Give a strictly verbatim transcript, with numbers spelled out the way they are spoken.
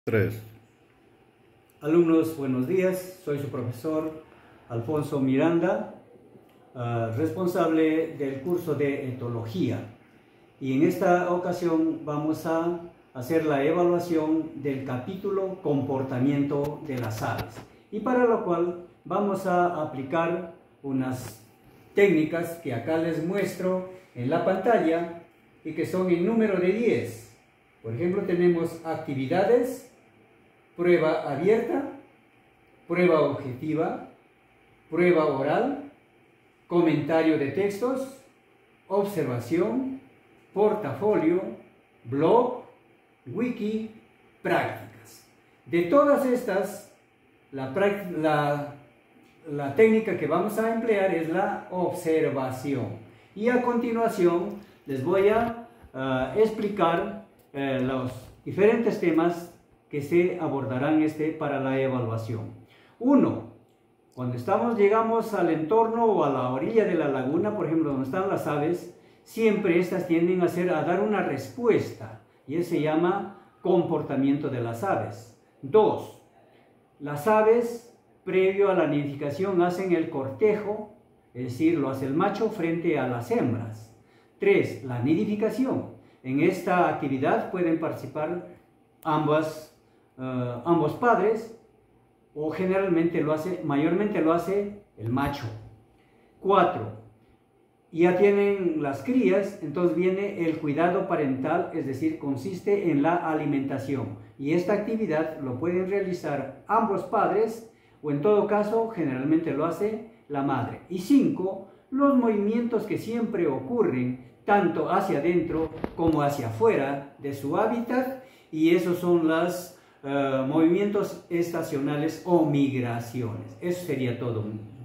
Tres. Alumnos, buenos días. Soy su profesor Alfonso Miranda, uh, responsable del curso de etología. Y en esta ocasión vamos a hacer la evaluación del capítulo comportamiento de las aves. Y para lo cual vamos a aplicar unas técnicas que acá les muestro en la pantalla y que son en número de diez. Por ejemplo, tenemos actividades, prueba abierta, prueba objetiva, prueba oral, comentario de textos, observación, portafolio, blog, wiki, prácticas. De todas estas, la, la, la técnica que vamos a emplear es la observación. Y a continuación les voy a uh, explicar uh, los diferentes temas que se abordarán este para la evaluación. Uno, cuando estamos, llegamos al entorno o a la orilla de la laguna, por ejemplo, donde están las aves, siempre estas tienden a, hacer, a dar una respuesta, y eso se llama comportamiento de las aves. Dos, las aves, previo a la nidificación, hacen el cortejo, es decir, lo hace el macho frente a las hembras. Tres, la nidificación. En esta actividad pueden participar ambas Uh, ambos padres, o generalmente lo hace, mayormente lo hace el macho. Cuatro, ya tienen las crías, entonces viene el cuidado parental, es decir, consiste en la alimentación, y esta actividad lo pueden realizar ambos padres, o en todo caso generalmente lo hace la madre. Y cinco, los movimientos que siempre ocurren tanto hacia adentro como hacia afuera de su hábitat, y esos son los Uh, movimientos estacionales o migraciones. Eso sería todo.